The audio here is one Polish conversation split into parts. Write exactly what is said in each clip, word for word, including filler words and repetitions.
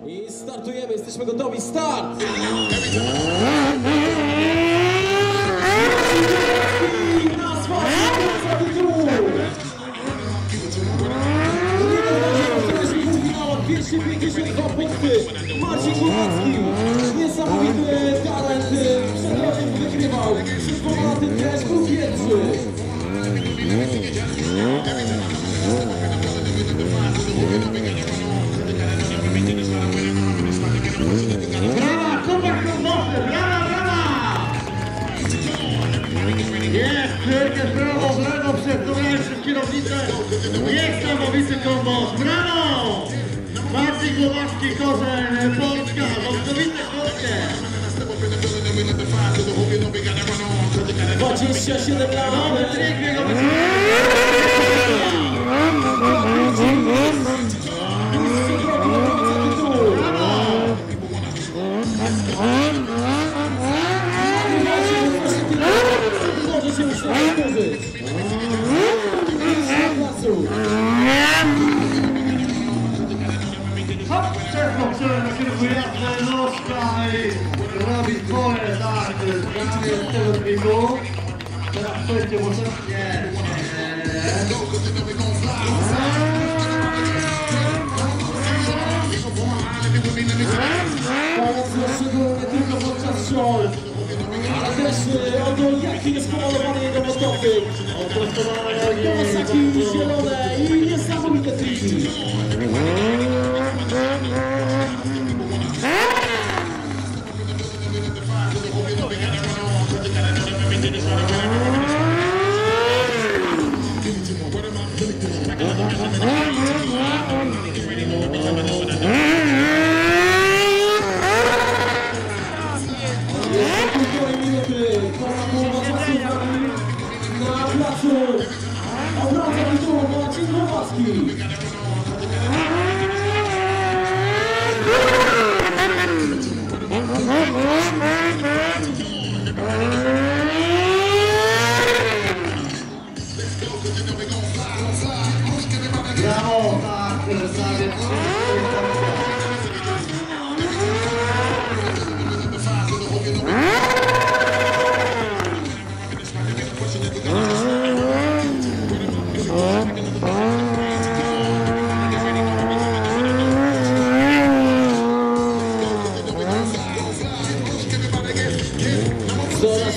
I startujemy, jesteśmy gotowi, start! dwieście pięćdziesiąt dwa punkty, Marcin Głowacki, niesamowity talent, przed rokiem wygrywał, przez dwa laty też był pierwszy. Brawa, Kuba Krągowski, brawa, brawa! Jest, wielkie brawo, brawo, przekonałem przez kierownicę, niesamowity kombos, brawo! Marcin Głowacki, Korzeń, Polska, Moskowite, Polskie! dwadzieścia siedem lat! Nowy trik jego Może się już nie powtórzyć. Hop, przeszło przed na kierunku jazdy, nóżka i robi swoje, tak, granie z tego triku. Teraz przejdzie może? Nie, nie, Pomoc szczególnie tylko podczas show, ale też o to, jaki jest pomalowany jego motocykl. Kawasaki zielone i niesamowite triki. Na placu obraca tytułu Marcin Głowacki. brawo, tak, zabieg. Coraz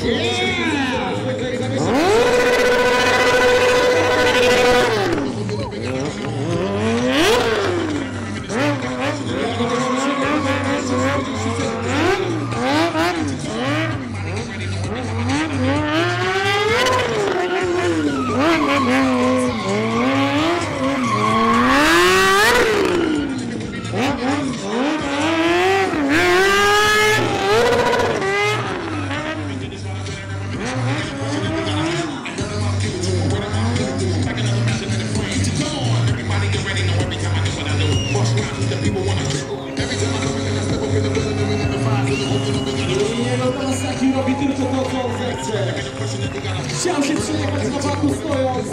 Jego Kawasaki robi tylko to, co on zechce. Chciał się przejechać na baku stojąc.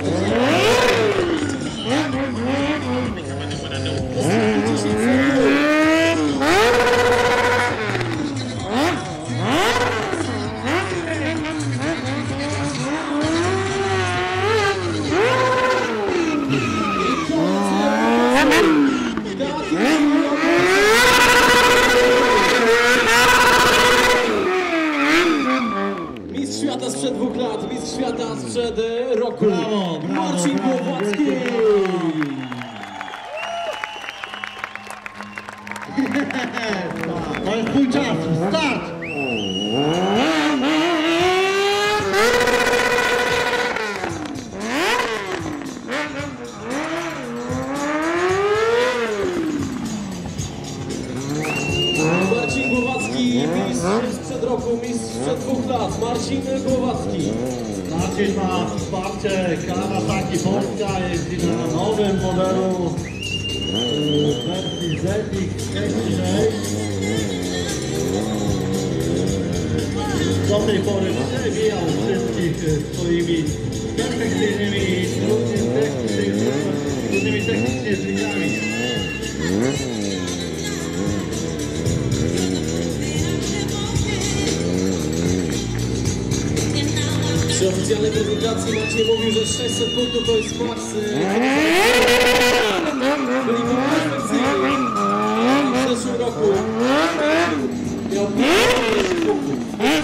Ostatnie dziesięć sekund. Mistrz świata sprzed dwóch lat, mistrz świata sprzed e, roku. Brawo, brawo, Marcin brawo, Głowacki. To jest twój czas, start! Marcin Głowacki, mistrz sprzed roku, mistrz sprzed dwóch lat. Marcin Głowacki. Marcin ma wsparcie Kawasaki Polska, jeździ na nowym modelu w wersji Z X do tej pory przewijał wszystkich swoimi perfekcyjnymi, trudnymi technicznie trikami. oficjalnej prezentacji Maciej mówił, że sześćset punktów to jest maks. Byli perfekcyjni. W zeszłym roku miał pięćdziesiąt punktów.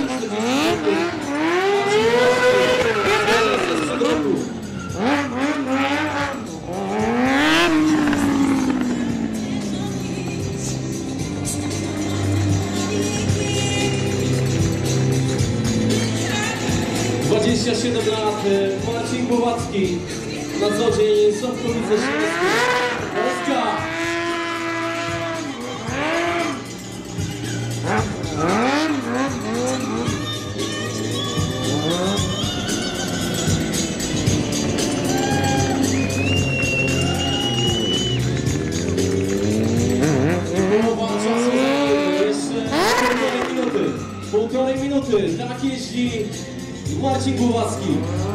dwadzieścia siedem lat, Marcin Głowacki, na co dzień Sławkowice Śląskie, Polska! Połowa czasu za jeszcze półtorej minuty, półtorej minuty, tak jeździ Marcin Głowacki.